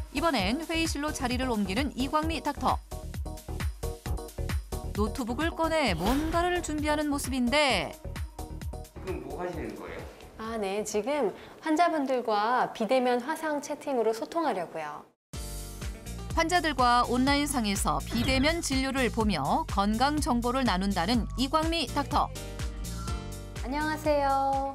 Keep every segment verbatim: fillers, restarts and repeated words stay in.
이번엔 회의실로 자리를 옮기는 이광미 닥터. 노트북을 꺼내 뭔가를 준비하는 모습인데 지금 뭐 하시는 거예요? 아, 네. 지금 환자분들과 비대면 화상 채팅으로 소통하려고요. 환자들과 온라인상에서 비대면 진료를 보며 건강 정보를 나눈다는 이광미 닥터. 안녕하세요.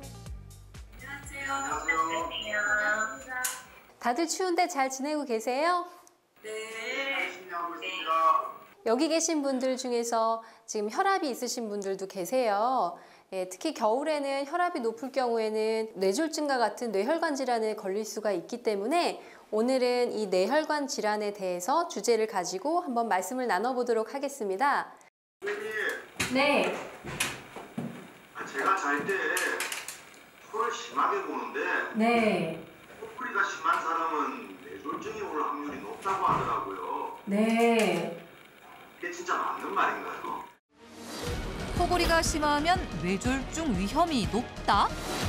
안녕하세요. 다들 추운데 잘 지내고 계세요? 네. 열심히 하고 있습니다. 여기 계신 분들 중에서 지금 혈압이 있으신 분들도 계세요. 예, 특히 겨울에는 혈압이 높을 경우에는 뇌졸중과 같은 뇌혈관 질환에 걸릴 수가 있기 때문에 오늘은 이 뇌혈관 질환에 대해서 주제를 가지고 한번 말씀을 나눠보도록 하겠습니다. 선생님, 네. 아, 제가 잘 때 코를 심하게 보는데 네. 코골이가 심한 사람은 뇌졸중이 올 확률이 높다고 하더라고요. 네. 이게 진짜 맞는 말인가요? 코골이가 심하면 뇌졸중 위험이 높다?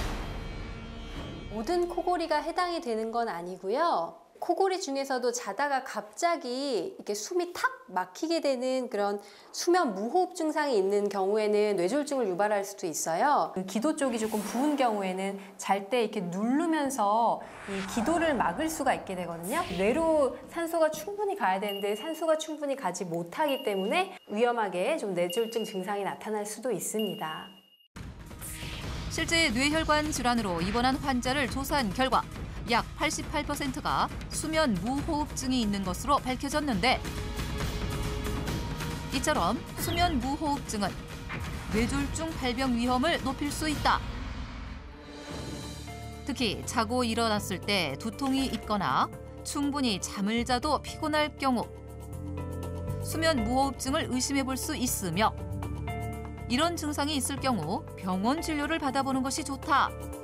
모든 코골이가 해당이 되는 건 아니고요. 코골이 중에서도 자다가 갑자기 이렇게 숨이 탁 막히게 되는 그런 수면 무호흡 증상이 있는 경우에는 뇌졸중을 유발할 수도 있어요. 기도 쪽이 조금 부은 경우에는 잘 때 이렇게 누르면서 이 기도를 막을 수가 있게 되거든요. 뇌로 산소가 충분히 가야 되는데 산소가 충분히 가지 못하기 때문에 위험하게 좀 뇌졸중 증상이 나타날 수도 있습니다. 실제 뇌혈관 질환으로 입원한 환자를 조사한 결과 약 팔십팔 퍼센트가 수면 무호흡증이 있는 것으로 밝혀졌는데 이처럼 수면 무호흡증은 뇌졸중 발병 위험을 높일 수 있다. 특히 자고 일어났을 때 두통이 있거나 충분히 잠을 자도 피곤할 경우 수면 무호흡증을 의심해 볼 수 있으며 이런 증상이 있을 경우 병원 진료를 받아보는 것이 좋다.